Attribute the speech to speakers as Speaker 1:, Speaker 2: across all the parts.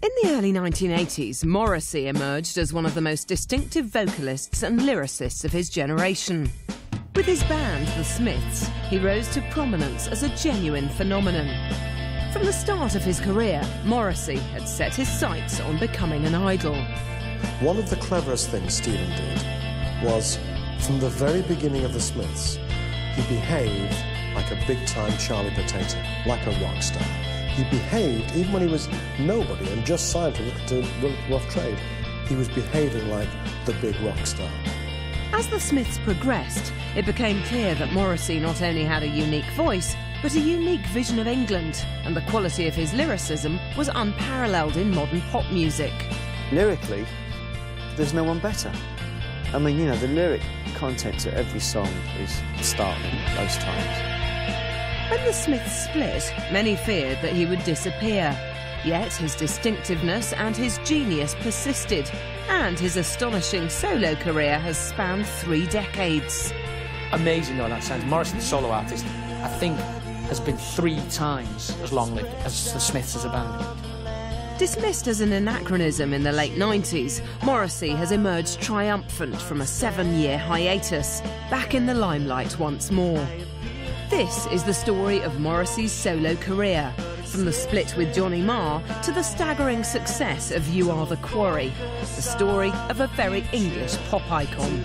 Speaker 1: In the early 1980s, Morrissey emerged as one of the most distinctive vocalists and lyricists of his generation. With his band, The Smiths, he rose to prominence as a genuine phenomenon. From the start of his career, Morrissey had set his sights on becoming an idol.
Speaker 2: One of the cleverest things Stephen did was, from the very beginning of The Smiths, he behaved like a big-time Charlie Potato, like a rock star. He behaved, even when he was nobody and just signed to Rough Trade, he was behaving like the big rock star.
Speaker 1: As The Smiths progressed, it became clear that Morrissey not only had a unique voice, but a unique vision of England, and the quality of his lyricism was unparalleled in modern pop music.
Speaker 3: Lyrically, there's no one better. I mean, you know, the lyric content to every song is startling most times.
Speaker 1: When the Smiths split, many feared that he would disappear. Yet his distinctiveness and his genius persisted, and his astonishing solo career has spanned 3 decades.
Speaker 4: Amazing though that sounds. Morrissey, the solo artist, I think has been 3 times as long-lived as the Smiths as a band.
Speaker 1: Dismissed as an anachronism in the late 90s, Morrissey has emerged triumphant from a 7-year hiatus, back in the limelight once more. This is the story of Morrissey's solo career, from the split with Johnny Marr to the staggering success of You Are the Quarry, the story of a very English pop icon.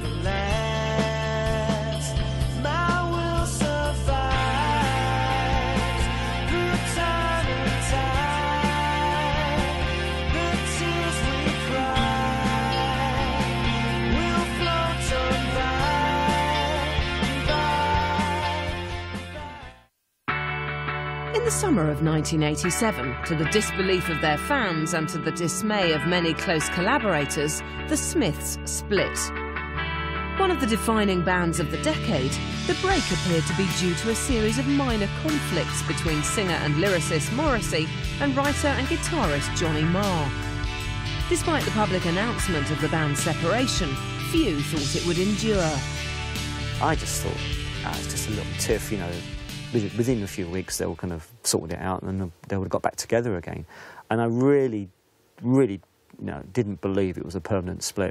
Speaker 1: In the summer of 1987, to the disbelief of their fans and to the dismay of many close collaborators, the Smiths split. One of the defining bands of the decade, the break appeared to be due to a series of minor conflicts between singer and lyricist Morrissey and writer and guitarist Johnny Marr. Despite the public announcement of the band's separation, few thought it would endure.
Speaker 3: I just thought, it's just a little tiff, you know. Within a few weeks, they were kind of sorted it out and they would have got back together again. And I really, didn't believe it was a permanent split.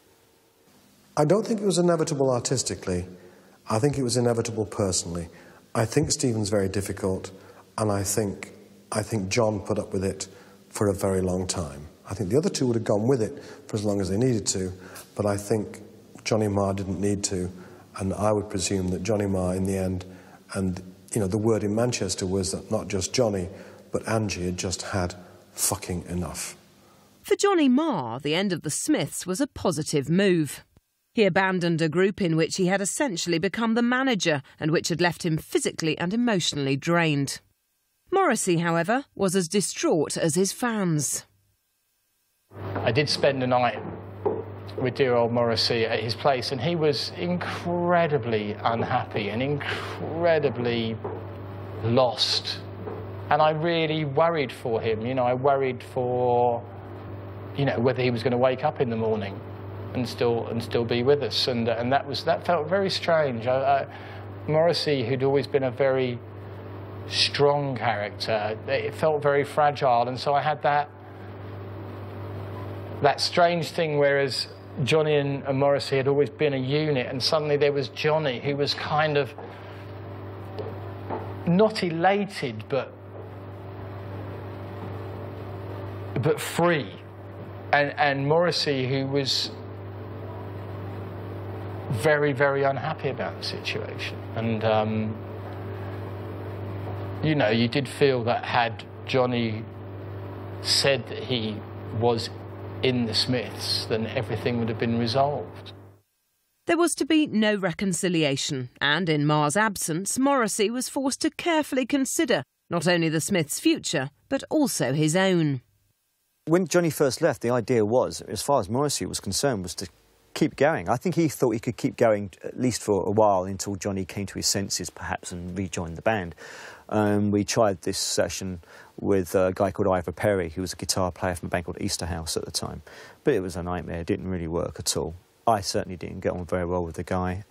Speaker 2: I don't think it was inevitable artistically. I think it was inevitable personally. I think Stephen's very difficult, and I think John put up with it for a very long time. I think the other two would have gone with it for as long as they needed to, but I think Johnny Marr didn't need to, and I would presume that Johnny Marr, in the end, and you know, the word in Manchester was that not just Johnny, but Angie had just had fucking enough.
Speaker 1: For Johnny Marr, the end of the Smiths was a positive move. He abandoned a group in which he had essentially become the manager and which had left him physically and emotionally drained. Morrissey, however, was as distraught as his fans.
Speaker 4: I did spend the night with dear old Morrissey at his place, and he was incredibly unhappy and incredibly lost. And I really worried for him, you know, I worried for, you know, whether he was going to wake up in the morning and still be with us, and that felt very strange. Morrissey, who'd always been a very strong character, it felt very fragile, and so I had that strange thing, whereas Johnny and Morrissey had always been a unit, and suddenly there was Johnny, who was kind of not elated, but free, and Morrissey, who was very, very unhappy about the situation. And you know, you did feel that had Johnny said that he was in the Smiths, then everything would have been resolved.
Speaker 1: There was to be no reconciliation, and in Marr's absence, Morrissey was forced to carefully consider not only the Smiths' future, but also his own.
Speaker 3: When Johnny first left, the idea was, as far as Morrissey was concerned, was to keep going. I think he thought he could keep going at least for a while until Johnny came to his senses, perhaps, and rejoined the band. We tried this session with a guy called Ivor Perry, who was a guitar player from a band called Easterhouse at the time. But it was a nightmare. It didn't really work at all. I certainly didn't get on very well with the guy.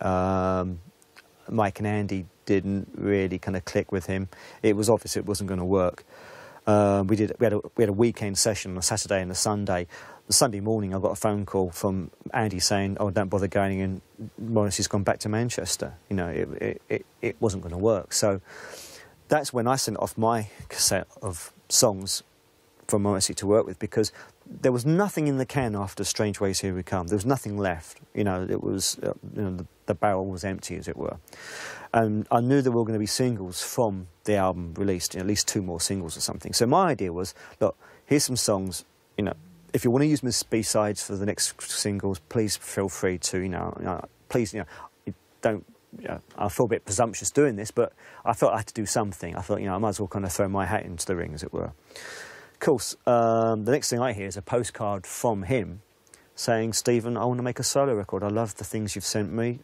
Speaker 3: Mike and Andy didn't really kind of click with him. It was obvious it wasn't going to work. We had a weekend session on a Saturday and a Sunday. The Sunday morning, I got a phone call from Andy saying, "Oh, don't bother going in. Morrissey's gone back to Manchester." You know, it wasn't going to work. So that's when I sent off my cassette of songs for Morrissey to work with, because there was nothing in the can after Strange Ways Here We Come. There was nothing left. You know, it was the barrel was empty, as it were. And I knew there were going to be singles from the album released, at least 2 more singles or something. So my idea was, look, here's some songs, you know, if you want to use them as B-sides for the next singles, please feel free to, please, don't, I feel a bit presumptuous doing this, but I felt I had to do something. I thought, I might as well kind of throw my hat into the ring, as it were. Of course, the next thing I hear is a postcard from him saying, "Stephen, I want to make a solo record. I love the things you've sent me.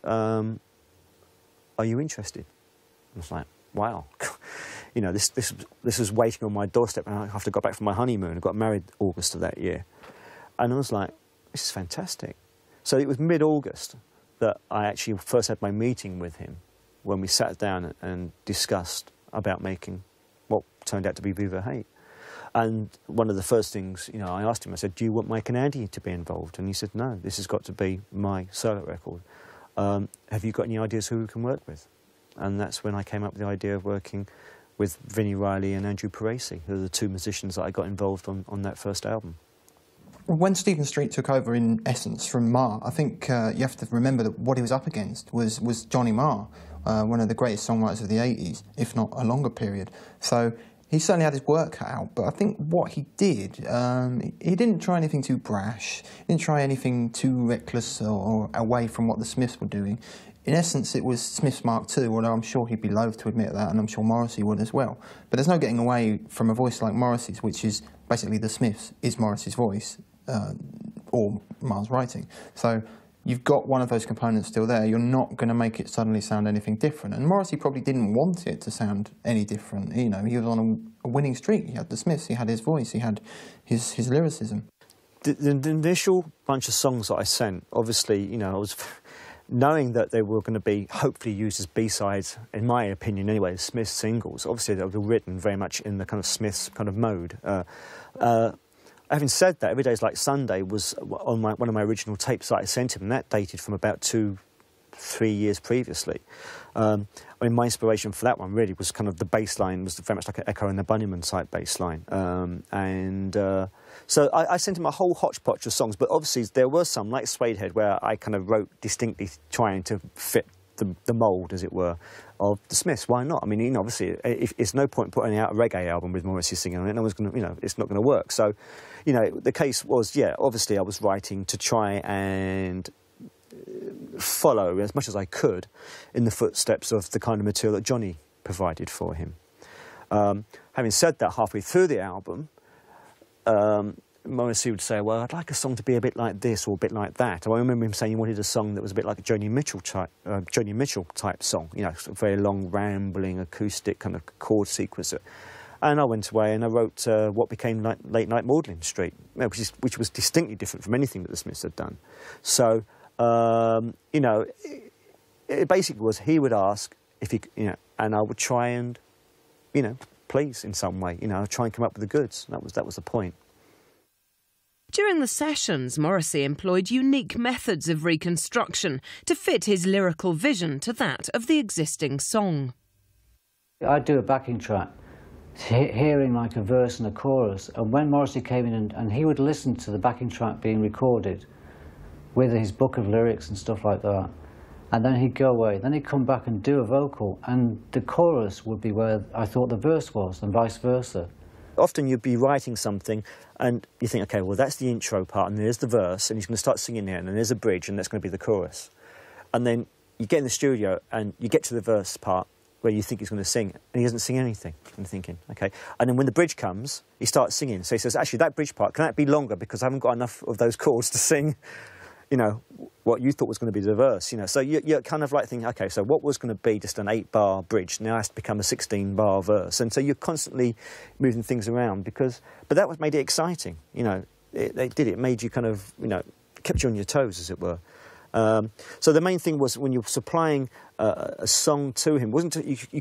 Speaker 3: Are you interested?" I was like, wow. This was waiting on my doorstep, and after I got back from my honeymoon, I got married August of that year. And I was like, this is fantastic. So it was mid-August that I actually first had my meeting with him, when we sat down and discussed about making what turned out to be Viva Hate. And one of the first things, I asked him, I said, "Do you want Mike and Andy to be involved?" And he said, "No, this has got to be my solo record. Have you got any ideas who we can work with?" And that's when I came up with the idea of working with Vini Reilly and Andrew Morrissey, who are the 2 musicians that I got involved on that first album.
Speaker 5: When Stephen Street took over, in essence, from Marr, I think you have to remember that what he was up against was Johnny Marr, one of the greatest songwriters of the 80s, if not a longer period. So he certainly had his work cut out, but I think what he did, he didn't try anything too brash, he didn't try anything too reckless or away from what the Smiths were doing. In essence, it was Smith's Mark II, although I'm sure he'd be loath to admit that, and I'm sure Morrissey would as well. But there's no getting away from a voice like Morrissey's, which is basically the Smiths is Morrissey's voice, or Marr's writing. So you've got one of those components still there. You're not going to make it suddenly sound anything different. And Morrissey probably didn't want it to sound any different. He was on a winning streak. He had the Smiths, he had his voice, he had his lyricism.
Speaker 3: The initial bunch of songs that I sent, obviously, I was knowing that they were going to be hopefully used as B-sides, in my opinion anyway, as Smiths singles. Obviously, they were written very much in the kind of Smiths kind of mode. Having said that, Every Day's Like Sunday was on one of my original tapes that I sent him, and that dated from about 2-3 years previously. My inspiration for that one really was kind of the bass line was very much like an Echo and the Bunnymen type bass line. So I sent him a whole hodgepodge of songs, but obviously there were some, like Suedehead, where I kind of wrote distinctly trying to fit the mould, as it were, of the Smiths. Why not? I mean, obviously, it's no point putting out a reggae album with Morrissey singing on it. No one's going to, it's not going to work. So, the case was, obviously I was writing to try and follow as much as I could in the footsteps of the kind of material that Jonny provided for him. Having said that, halfway through the album, Morrissey would say, "Well, I'd like a song to be a bit like this or a bit like that." I remember him saying he wanted a song that was a bit like a Joni Mitchell type song, sort of very long, rambling, acoustic kind of chord sequencer. And I went away and I wrote what became Late Night Magdalen Street, which was distinctly different from anything that the Smiths had done. So, it basically was he would ask if he, and I would try and, please in some way, try and come up with the goods. That was the point.
Speaker 1: During the sessions, Morrissey employed unique methods of reconstruction to fit his lyrical vision to that of the existing song.
Speaker 6: I'd do a backing track, hearing like a verse and a chorus, and when Morrissey came in and he would listen to the backing track being recorded with his book of lyrics and stuff like that, and then he'd go away, then he'd come back and do a vocal, and the chorus would be where I thought the verse was, and vice versa.
Speaker 3: Often you'd be writing something and you think, okay, well, that's the intro part, and there's the verse, and he's going to start singing there, and then there's a bridge, and that's going to be the chorus. And then you get in the studio and you get to the verse part where you think he's going to sing, and he doesn't sing anything. I'm thinking, okay. And then when the bridge comes, he starts singing. So he says, actually, that bridge part, can that be longer, because I haven't got enough of those chords to sing, what you thought was going to be the verse, So you're kind of like thinking, okay, so what was going to be just an 8-bar bridge now has to become a 16-bar verse. And so you're constantly moving things around but that made it exciting, It made you kind of, kept you on your toes, as it were. So the main thing was when you were supplying a song to him, wasn't it, you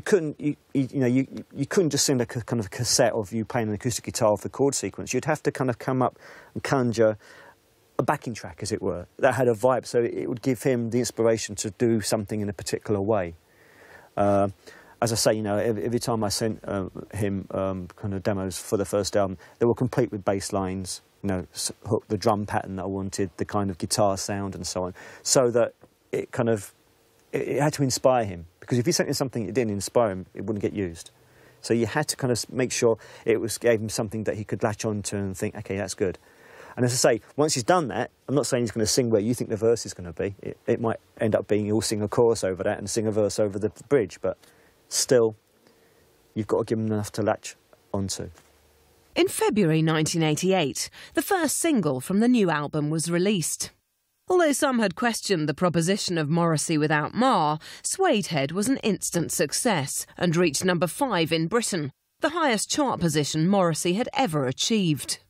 Speaker 3: couldn't just send a kind of cassette of you playing an acoustic guitar for the chord sequence. You'd have to kind of come up and conjure a backing track, as it were, that had a vibe, so it would give him the inspiration to do something in a particular way. As I say, you know, every time I sent him kind of demos for the first album, they were complete with bass lines, you know, the drum pattern that I wanted, the kind of guitar sound and so on, so that it kind of, it had to inspire him. Because if he sent him something that didn't inspire him, it wouldn't get used. So you had to kind of make sure gave him something that he could latch onto and think, OK, that's good. And as I say, once he's done that, I'm not saying he's going to sing where you think the verse is going to be. It might end up being he'll sing a chorus over that and sing a verse over the bridge, but still, you've got to give him enough to latch onto.
Speaker 1: In February 1988, the first single from the new album was released. Although some had questioned the proposition of Morrissey without Ma, Suede Head was an instant success and reached number 5 in Britain, the highest chart position Morrissey had ever achieved.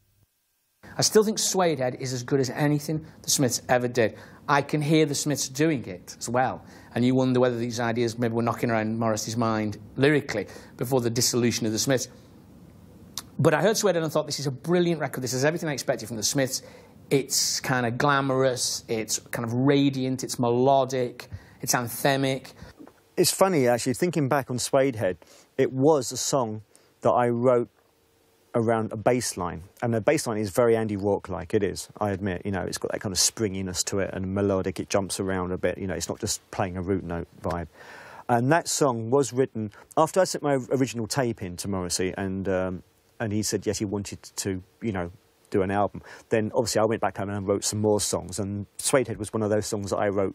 Speaker 7: I still think Suede Head is as good as anything the Smiths ever did. I can hear the Smiths doing it as well. And you wonder whether these ideas maybe were knocking around Morrissey's mind lyrically before the dissolution of the Smiths. But I heard Suede Head and thought, this is a brilliant record. This is everything I expected from the Smiths. It's kind of glamorous, it's kind of radiant, it's melodic, it's anthemic.
Speaker 3: It's funny, actually, thinking back on Suede Head, it was a song that I wrote around a bass line, and the bass line is very Andy Rourke-like, it is, I admit, you know, it's got that kind of springiness to it and melodic, it jumps around a bit, you know, it's not just playing a root note vibe. And that song was written after I sent my original tape in to Morrissey, and he said yes, he wanted to, you know, do an album. Then obviously I went back home and wrote some more songs, and Suede Head was one of those songs that I wrote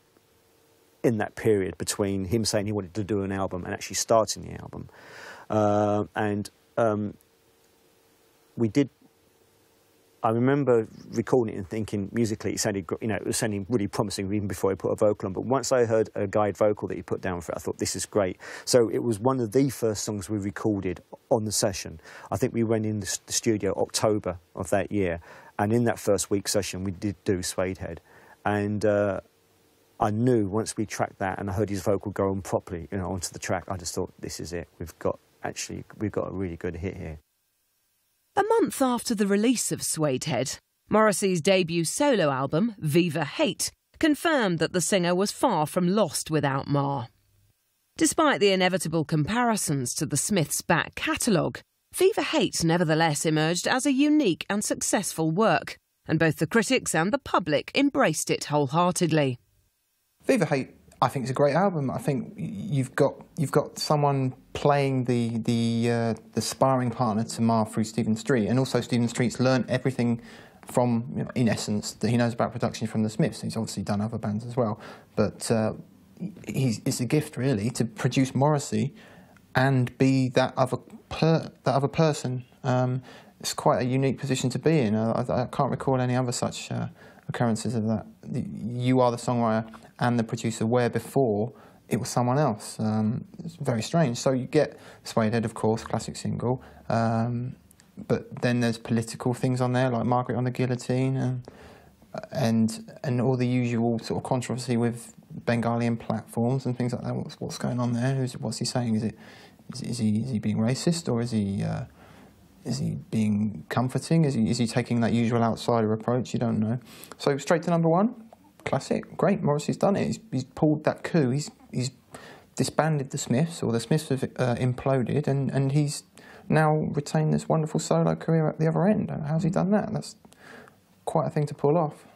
Speaker 3: in that period between him saying he wanted to do an album and actually starting the album. We did. I remember recording it and thinking musically it sounded, you know, it was sounding really promising even before I put a vocal on. But once I heard a guide vocal that he put down for it, I thought this is great. So it was one of the first songs we recorded on the session. I think we went in the studio October of that year, and in that first week session we did do Suede Head, and I knew once we tracked that and I heard his vocal go on properly, you know, onto the track, I just thought this is it. We've got a really good hit here.
Speaker 1: A month after the release of Suede Head, Morrissey's debut solo album, Viva Hate, confirmed that the singer was far from lost without Ma. Despite the inevitable comparisons to the Smiths' back catalogue, Viva Hate nevertheless emerged as a unique and successful work, and both the critics and the public embraced it wholeheartedly.
Speaker 5: Viva Hate, I think, is a great album. I think you've got someone playing the sparring partner to Ma through Stephen Street, and also Stephen Street's learnt everything from, you know, in essence, that he knows about production from the Smiths. He's obviously done other bands as well, but it's a gift really to produce Morrissey and be that other person. It's quite a unique position to be in. I can't recall any other such occurrences of that. You are the songwriter and the producer, where before it was someone else. It's very strange. So you get Suede Head, of course, classic single, but then there's political things on there, like Margaret on the Guillotine, and all the usual sort of controversy with Bengalian platforms and things like that. What's going on there? What's he saying? Is he being racist, or is he being comforting? Is he taking that usual outsider approach? You don't know. So straight to number 1. Classic, great. Morrissey's done it. He's pulled that coup. He's disbanded the Smiths, or the Smiths have imploded, and he's now retained this wonderful solo career at the other end. How's he done that? That's quite a thing to pull off.